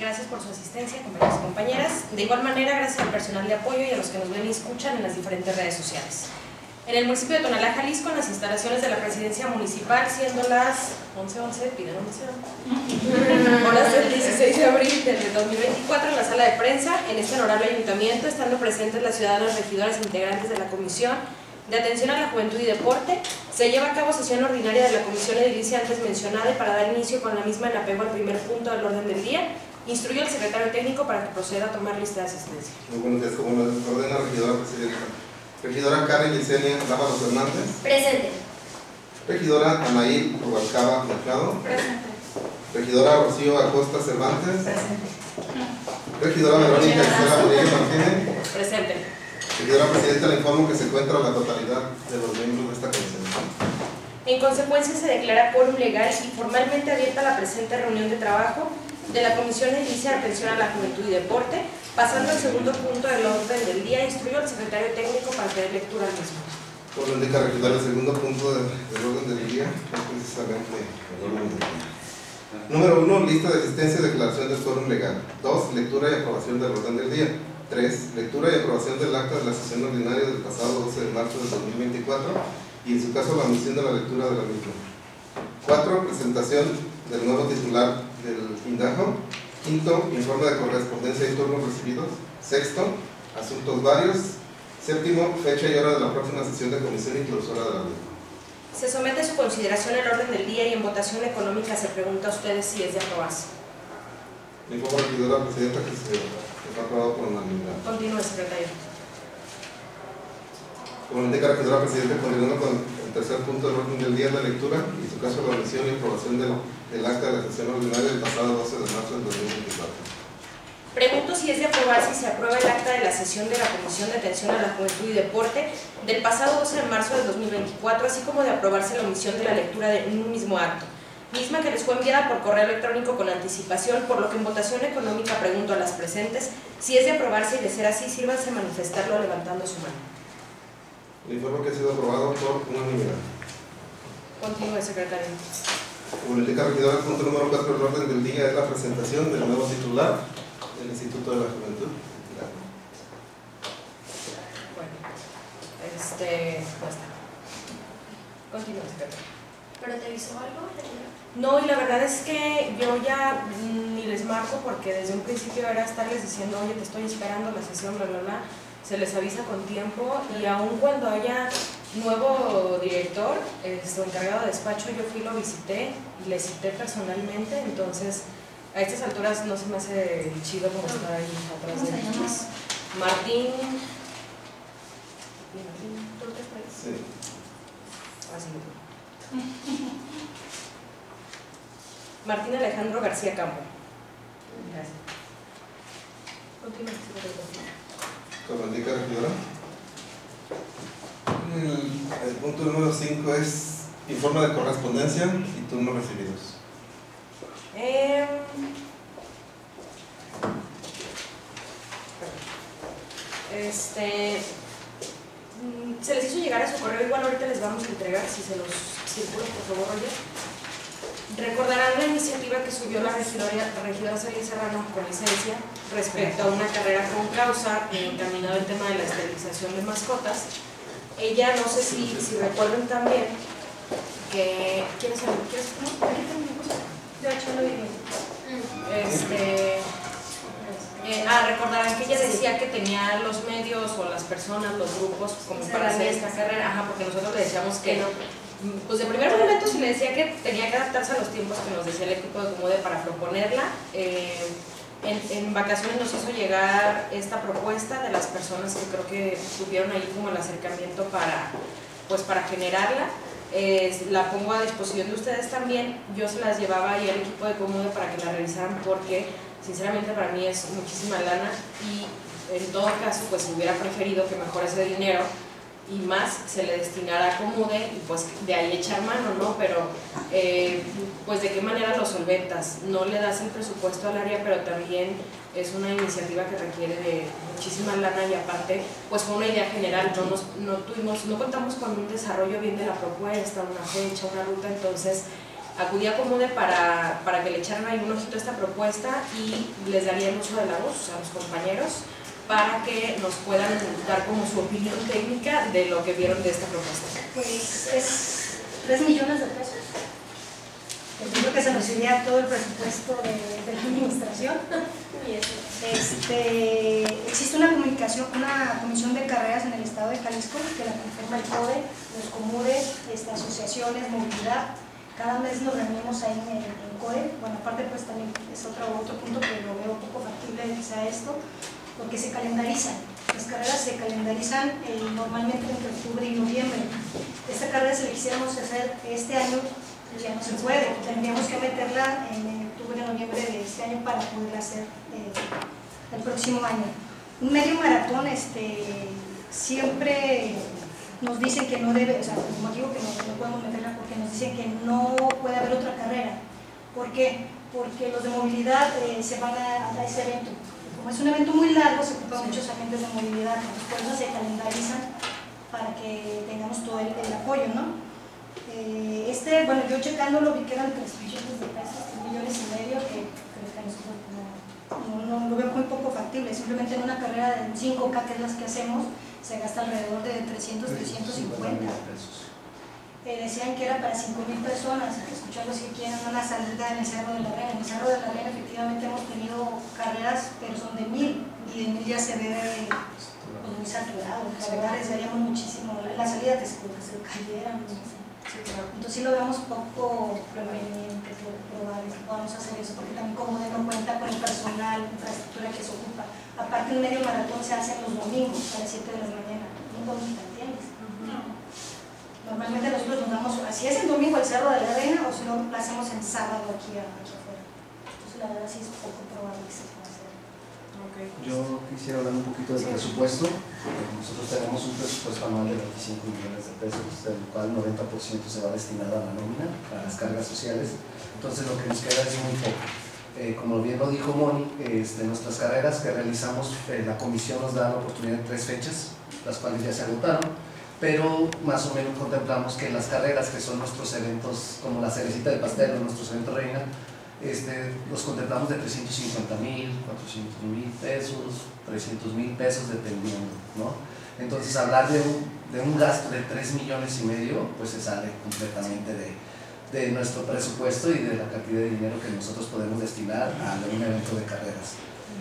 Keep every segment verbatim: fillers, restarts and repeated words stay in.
gracias por su asistencia, compañeros y compañeras. De igual manera, gracias al personal de apoyo y a los que nos ven y escuchan en las diferentes redes sociales. En el municipio de Tonalá, Jalisco, en las instalaciones de la presidencia municipal, siendo las once once, piden once horas del dieciséis de abril del dos mil veinticuatro, en la sala de prensa, en este honorable ayuntamiento, estando presentes las ciudadanas regidoras integrantes de la Comisión de Atención a la Juventud y Deporte, se lleva a cabo sesión ordinaria de la Comisión Edilicia antes mencionada, y para dar inicio con la misma en apego al primer punto del orden del día, instruye al secretario técnico para que proceda a tomar lista de asistencia. Muy buenos días, como nos ordena la regidora presidenta. Regidora Karen Yesenia Dávalos Hernández. Presente. Regidora Anaí Rubalcaba Mercado. Presente. Regidora Rocío Acosta Cervantes. Presente. Regidora Verónica Isela Rodríguez Martínez. Presente. Regidora presidenta, le informo que se encuentra la totalidad de los miembros de esta comisión. En consecuencia, se declara quórum legal y formalmente abierta la presente reunión de trabajo de la Comisión Edilicia de Atención a la Juventud y Deporte. Pasando al segundo punto del orden del día, instruyo al secretario técnico para que dé lectura al mismo. Como indica regidora, el segundo punto del, del orden del día es precisamente el orden del día. Número uno, lista de asistencia y declaración del quórum legal. Dos, lectura y aprobación del orden del día. tres. Lectura y aprobación del acta de la sesión ordinaria del pasado doce de marzo del dos mil veinticuatro y en su caso la omisión de la lectura de la misma. cuatro. Presentación del nuevo titular del INDAJO. Quinto, informe de correspondencia y turnos recibidos. Sexto, asuntos varios. Séptimo, fecha y hora de la próxima sesión de comisión y clausura de la misma. Se somete a su consideración el orden del día y en votación económica se pregunta a ustedes si es de aprobarse. Le informo a la regidora presidenta que se está aprobado por unanimidad. Continúe, secretario. Como indica la regidora presidenta, continuando con el tercer punto del orden del día, la lectura y en su caso la omisión y aprobación del, del acta de la sesión ordinaria del pasado doce de marzo del dos mil veinticuatro. Pregunto si es de aprobarse y se aprueba el acta de la sesión de la Comisión de Atención a la Juventud y Deporte del pasado doce de marzo del dos mil veinticuatro, así como de aprobarse la omisión de la lectura de un mismo acto, misma que les fue enviada por correo electrónico con anticipación, por lo que en votación económica pregunto a las presentes si es de aprobarse, y de ser así, sírvanse a manifestarlo levantando su mano. Le informo que ha sido aprobado por unanimidad. Continúe, secretario. Como le indica la regidora, el punto número cuatro del orden del día es la presentación del nuevo titular del Instituto de la Juventud. Bueno, este, no está. Continúe, secretario. ¿Pero te avisó algo? No, y la verdad es que yo ya ni les marco porque desde un principio era estarles diciendo, oye, te estoy esperando la sesión, bla, bla, bla. Se les avisa con tiempo, y aun cuando haya nuevo director, este, encargado de despacho, yo fui, lo visité y le cité personalmente. Entonces a estas alturas no se me hace chido como estar ahí atrás de ellos. Martín. Martín, ¿tú te parece? Sí. Así. Martín Alejandro García Campo. Gracias. Continúa, secretario. Como indica la regidora, el, el punto número cinco es informe de correspondencia y turnos recibidos. Eh, este se les hizo llegar a su correo, igual ahorita les vamos a entregar, si se los circulo, por favor, Roger. Recordarán la iniciativa que subió la regidora, regidora Celia Serrano con licencia respecto a una carrera con causa encaminado al tema de la esterilización de mascotas. Ella, no sé si, si recuerdan también que... ¿Quieres saber? ¿Quieres? No, aquí tengo una cosa. De hecho, lo dije. Este... Eh, ah, recordarán que ella decía que tenía los medios o las personas, los grupos como para hacer esta carrera. Ajá, porque nosotros le decíamos que no. Pues de primer momento se le decía que tenía que adaptarse a los tiempos que nos decía el equipo de Comude para proponerla. Eh, en, en vacaciones nos hizo llegar esta propuesta de las personas que creo que tuvieron ahí como el acercamiento para, pues para generarla. Eh, la pongo a disposición de ustedes también. Yo se las llevaba ahí al equipo de Comude para que la revisaran, porque sinceramente para mí es muchísima lana, y en todo caso pues hubiera preferido que mejor ese dinero y más se le destinara a Comude y pues de ahí echar mano, ¿no? Pero eh, pues de qué manera lo solventas, no le das el presupuesto al área, pero también es una iniciativa que requiere de muchísima lana, y aparte pues fue una idea general, no, nos, no, tuvimos, no contamos con un desarrollo bien de la propuesta, una fecha, una ruta. Entonces acudí a Comude para, para que le echaran ahí un ojito a esta propuesta y les daría el uso de la voz a los compañeros para que nos puedan dar como su opinión técnica de lo que vieron de esta propuesta. Pues es tres millones de pesos. Creo que se nos iría todo el presupuesto de, de la administración. Este, existe una comunicación, una comisión de carreras en el estado de Jalisco que la conforma el CODE, los COMUDES, este, asociaciones, movilidad. Cada mes nos reunimos ahí en el en CODE. Bueno, aparte pues también es otro, otro punto que lo veo poco factible que sea esto, porque se calendarizan. Las carreras se calendarizan eh, normalmente entre octubre y noviembre. Esta carrera, si la quisiéramos hacer este año, ya no se puede. Tendríamos que meterla en octubre o noviembre de este año para poderla hacer eh, el próximo año. Un medio maratón, este, siempre nos dicen que no debe, o sea, como digo que no, no podemos meterla porque nos dicen que no puede haber otra carrera. ¿Por qué? Porque los de movilidad eh, se van a, a ese evento. Como es un evento muy largo, se ocupan muchos agentes de movilidad, entonces por eso se calendarizan para que tengamos todo el, el apoyo, ¿no? Eh, este, bueno, yo checándolo vi que eran tres millones de pesos, tres millones y medio, que creo que nosotros no, no, no lo veo muy poco factible. Simplemente en una carrera de cinco K, que es las que hacemos, se gasta alrededor de trescientos, trescientos cincuenta. Eh, decían que era para cinco mil personas, escuchando si quieren una salida en el Cerro de la Reina. En el Cerro de la Reina efectivamente hemos tenido carreras, pero son de mil, y de mil ya se ve pues, muy saturado. Los lugares veríamos muchísimo, la salida de que se cayeran, no sé. Entonces sí lo vemos poco conveniente, probable que podamos hacer eso, porque también como no cuenta con el personal, infraestructura que se ocupa. Aparte el medio maratón se hace los domingos a las siete de la mañana, un domingo, ¿entiendes? Uh-huh. Normalmente nosotros nos damos, si es el domingo el Cerro de la Reina, o si no lo hacemos en sábado aquí, aquí afuera. Entonces la verdad sí es poco probable que se pueda hacer. Okay. Yo quisiera hablar un poquito del presupuesto. Nosotros tenemos un presupuesto anual de veinticinco millones de pesos, del cual el noventa por ciento se va destinado a la nómina, a las cargas sociales. Entonces lo que nos queda es muy poco. Eh, como bien lo dijo Moni, este, nuestras carreras que realizamos, eh, la comisión nos da la oportunidad de tres fechas, las cuales ya se agotaron, pero más o menos contemplamos que las carreras, que son nuestros eventos, como la cerecita del pastel o nuestros eventos reina, Este, los contemplamos de trescientos cincuenta mil, cuatrocientos mil pesos, trescientos mil pesos dependiendo, ¿no? Entonces hablar de un, de un gasto de tres millones y medio pues se sale completamente de, de nuestro presupuesto y de la cantidad de dinero que nosotros podemos destinar a un evento de carreras.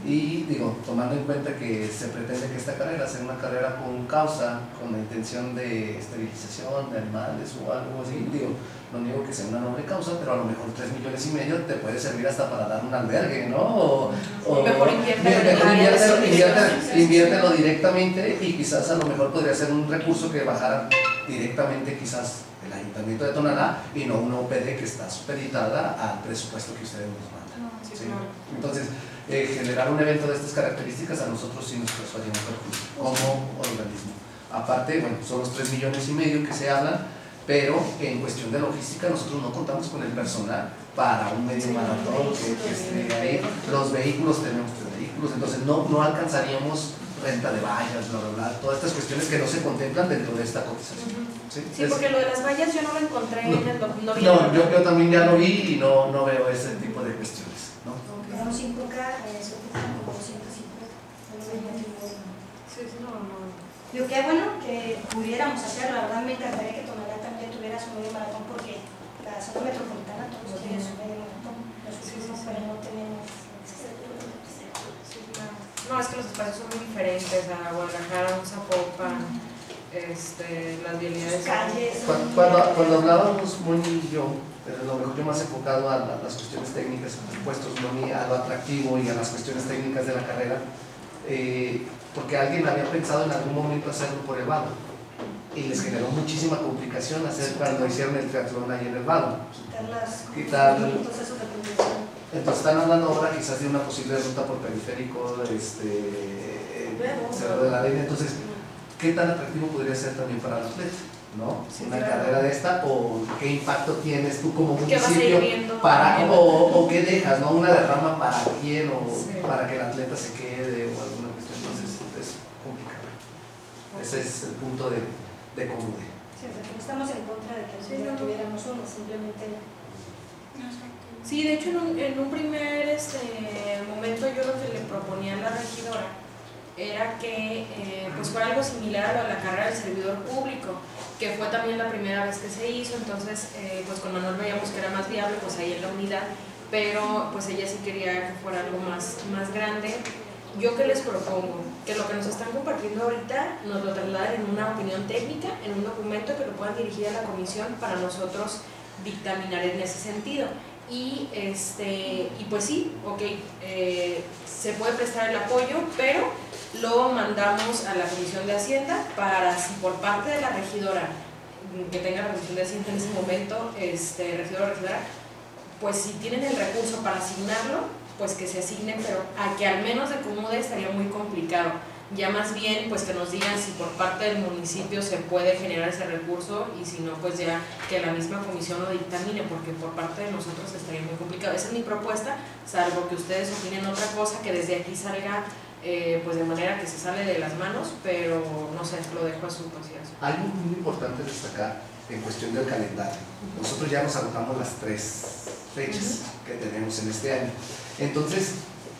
Y digo, tomando en cuenta que se pretende que esta carrera sea una carrera con causa, con la intención de esterilización de animales o algo así, digo, no digo que sea una noble causa, pero a lo mejor tres millones y medio te puede servir hasta para dar un albergue, ¿no? O, o mejor inviértelo, inviértelo, inviértelo directamente y quizás a lo mejor podría ser un recurso que bajara directamente quizás el Ayuntamiento de Tonalá y no una O P D que está supeditada al presupuesto que ustedes nos mandan. Sí, ¿sí? claro. Entonces, eh, generar un evento de estas características a nosotros sí nos persuade un perjuicio como organismo. Aparte, bueno, son los tres millones y medio que se hablan, pero en cuestión de logística nosotros no contamos con el personal para un medio maratón que, que esté ahí. Los vehículos, tenemos tres vehículos, entonces no, no alcanzaríamos renta de vallas, bla, bla, bla, todas estas cuestiones que no se contemplan dentro de esta cotización. Sí, sí, porque lo de las vallas yo no lo encontré no, en el doc, no, no yo, yo también ya lo vi y no, no veo ese tipo de cuestiones, ¿no? Tenemos cinco K, se ocupan como doscientos cincuenta. Sí, sí, no, no. Digo, qué bueno que pudiéramos hacer, la verdad me encantaría que Tonalá también tuviera su medio maratón, porque cada zona metropolitana todos tienen su medio maratón, nosotros sí, sí, sí. Pero no tenemos. No, es que los espacios son muy diferentes a Guadalajara, a Zapopan, este, las vialidades. Calles. Cuando, cuando, cuando hablábamos Moni y yo, pero lo mejor yo más enfocado a, la, a las cuestiones técnicas, por supuesto, Moni a lo atractivo y a las cuestiones técnicas de la carrera, eh, porque alguien había pensado en algún momento hacerlo por el vado y les generó muchísima complicación hacer cuando hicieron el triatlón ahí en el vado. Quitar las. Quitar. Entonces, Entonces están hablando ahora quizás de una posible ruta por periférico, este, Cerro de la Reina. Entonces, ¿qué tan atractivo podría ser también para el atleta? ¿No? Sí, una claro. carrera de esta, o qué impacto tienes tú como ¿Qué vas a ir municipio viendo? para, o, o qué dejas, ¿no? Una derrama para quién, o Sí. para que el atleta se quede o alguna cuestión. Entonces es complicado. Ese es el punto de, de Comude. Sí, o sea, que no estamos en contra de que Sí, no no. tuviéramos uno, simplemente Sí, de hecho en un, en un primer este, momento yo lo que le proponía a la regidora era que eh, pues fuera algo similar a lo de la carrera del servidor público, que fue también la primera vez que se hizo. Entonces eh, pues con Manuel veíamos que era más viable pues ahí en la unidad, pero pues ella sí quería que fuera algo más, más grande. Yo que les propongo que lo que nos están compartiendo ahorita nos lo trasladen en una opinión técnica, en un documento que lo puedan dirigir a la comisión para nosotros dictaminar en ese sentido. Y, este, y pues sí, ok, eh, se puede prestar el apoyo, pero lo mandamos a la Comisión de Hacienda para, si por parte de la regidora, que tenga la Comisión de Hacienda en ese momento, este, regidor o regidora, pues si tienen el recurso para asignarlo, pues que se asigne, pero a que al menos de Comude estaría muy complicado. Ya más bien pues que nos digan si por parte del municipio se puede generar ese recurso, y si no pues ya que la misma comisión lo dictamine, porque por parte de nosotros estaría muy complicado. Esa es mi propuesta, salvo que ustedes opinen otra cosa, que desde aquí salga eh, pues de manera que se sale de las manos, pero no sé, lo dejo a su consideración. Algo muy importante destacar en cuestión del calendario. Nosotros ya nos agotamos las tres fechas uh-huh. que tenemos en este año. Entonces,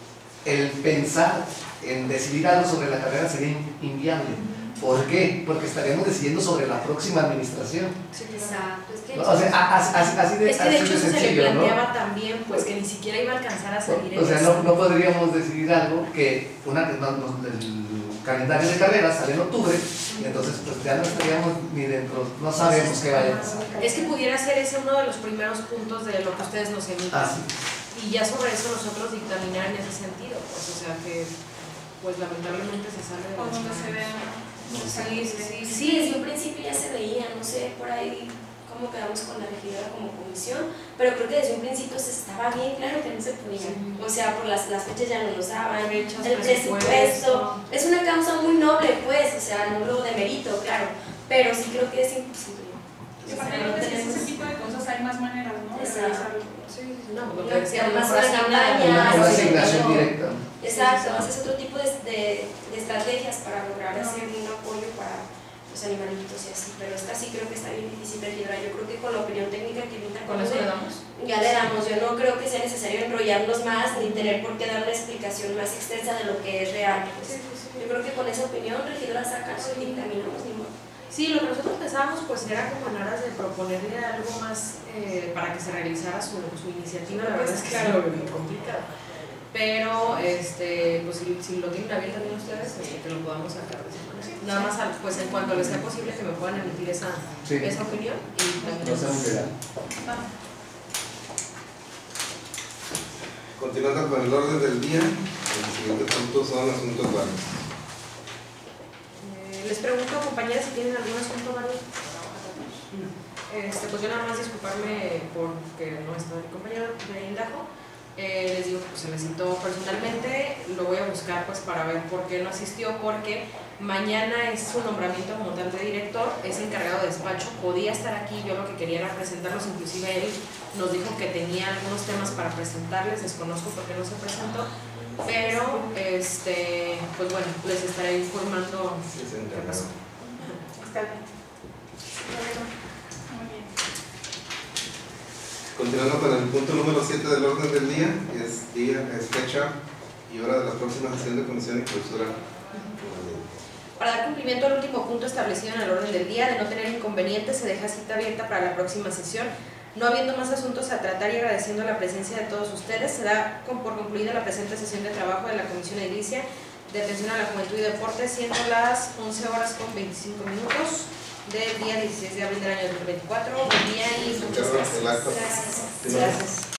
el pensar en decidir algo sobre la carrera sería inviable. ¿Por qué? Porque estaríamos decidiendo sobre la próxima administración. Sí, exacto. Es que, o sea, así, así de es que de hecho de eso sencillo, se le planteaba, ¿no? También, pues que ni siquiera iba a alcanzar a salir. O, o sea, no, no podríamos decidir algo que una, no, no, el calendario de carreras sale en octubre, y entonces pues ya no estaríamos ni dentro, no sabemos qué vaya a pasar. Es que pudiera ser ese uno de los primeros puntos de lo que ustedes nos emiten. Ah, sí. Y ya sobre eso nosotros dictaminar en ese sentido, pues, o sea que pues lamentablemente se sale de las manos. se vea. Sí, sí, sí. Sí, desde un principio ya se veía, no sé por ahí cómo quedamos con la regidora como comisión, pero creo que desde un principio se estaba bien claro que no se podía. Sí. O sea, por las, las fechas ya no nos daban, fechas, el presupuesto. Es una causa muy noble, pues, o sea, no lo demerito, claro, pero sí creo que es imposible. Sí, para no tenemos ese tipo de cosas hay más maneras, ¿no? Exacto. Sí, sí, no, no, lo que decía, más una campaña, una asignación directa. Exacto, haces otro tipo de, de, de estrategias para lograr hacer un apoyo para los animalitos y así, pero esta sí creo que está bien difícil, regidora. Yo creo que con la opinión técnica que ahorita con eso le damos. Ya le damos. Yo no creo que sea necesario enrollarnos más ni tener por qué dar una explicación más extensa de lo que es real. Pues. Sí, sí, sí. Yo creo que con esa opinión, regidora, saca eso y dictaminamos ni modo. Sí, lo que nosotros pensábamos pues era como en aras de proponerle algo más eh, para que se realizara su, su iniciativa. La verdad es que claro, es muy complicado, pero este, pues si, si lo tienen abierto también ustedes, este, que lo podamos sacar de esa manera. Nada más pues en cuanto les sea posible que me puedan emitir esa, sí. esa opinión y también no sea muy legal. Continuando con el orden del día, el siguiente punto son asuntos varios. Les pregunto, compañeras, si tienen algún asunto varios. Este, pues yo nada más disculparme porque no está mi compañero de Indajo. Eh, les digo que pues, se me citó personalmente, lo voy a buscar pues para ver por qué no asistió, porque mañana es su nombramiento como tal de director, es encargado de despacho, podía estar aquí, yo lo que quería era presentarlos, inclusive él nos dijo que tenía algunos temas para presentarles, desconozco por qué no se presentó. Pero, este, pues bueno, les estaré informando sí, qué pasó. Está bien. Muy bien. Continuando con el punto número siete del orden del día, es, día, es fecha y hora de la próxima sesión de comisión y clausura. Para dar cumplimiento al último punto establecido en el orden del día, de no tener inconvenientes, se deja cita abierta para la próxima sesión. No habiendo más asuntos a tratar y agradeciendo la presencia de todos ustedes, se da por concluida la presente sesión de trabajo de la Comisión Edilicia de Atención a la Juventud y Deporte, siendo las once horas con veinticinco minutos del día dieciséis de abril del año dos mil veinticuatro. Buen día y muchas gracias. Gracias. Gracias.